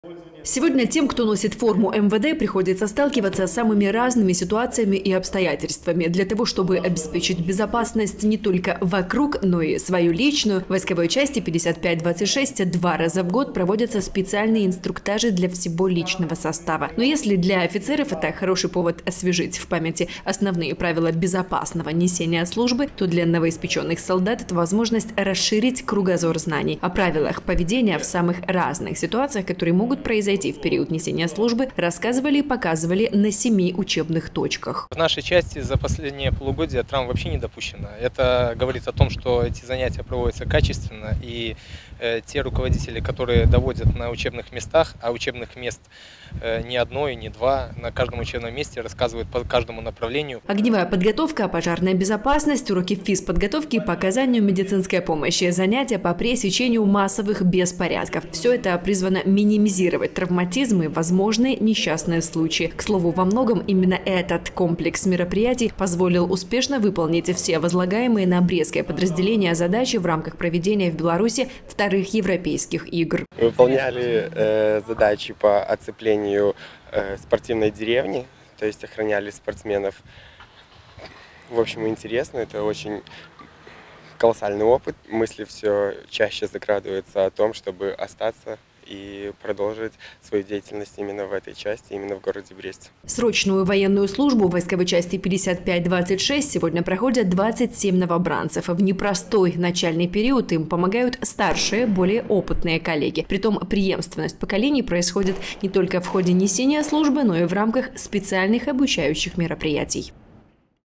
Сегодня тем, кто носит форму МВД, приходится сталкиваться с самыми разными ситуациями и обстоятельствами. Для того, чтобы обеспечить безопасность не только вокруг, но и свою личную, в войсковой части 5526 2 раза в год проводятся специальные инструктажи для всего личного состава. Но если для офицеров это хороший повод освежить в памяти основные правила безопасного несения службы, то для новоиспеченных солдат это возможность расширить кругозор знаний о правилах поведения в самых разных ситуациях, которые могут произойти в период несения службы, рассказывали и показывали на 7 учебных точках. В нашей части за последние полугодия травм вообще не допущено. Это говорит о том, что эти занятия проводятся качественно, и те руководители, которые доводят на учебных местах, а учебных мест не одно и не два, на каждом учебном месте рассказывают по каждому направлению. Огневая подготовка, пожарная безопасность, уроки физподготовки по оказанию медицинской помощи, занятия по пресечению массовых беспорядков. Все это призвано минимизировать травматизмы и возможные несчастные случаи. К слову, во многом именно этот комплекс мероприятий позволил успешно выполнить все возлагаемые на Брестское подразделение задачи в рамках проведения в Беларуси вторых европейских игр. Выполняли задачи по оцеплению спортивной деревни, то есть охраняли спортсменов. В общем, интересно, это очень колоссальный опыт. Мысли все чаще закрадываются о том, чтобы остаться и продолжить свою деятельность именно в этой части, именно в городе Бресте. Срочную военную службу в войсковой части 5526 сегодня проходят 27 новобранцев. В непростой начальный период им помогают старшие, более опытные коллеги. Притом преемственность поколений происходит не только в ходе несения службы, но и в рамках специальных обучающих мероприятий.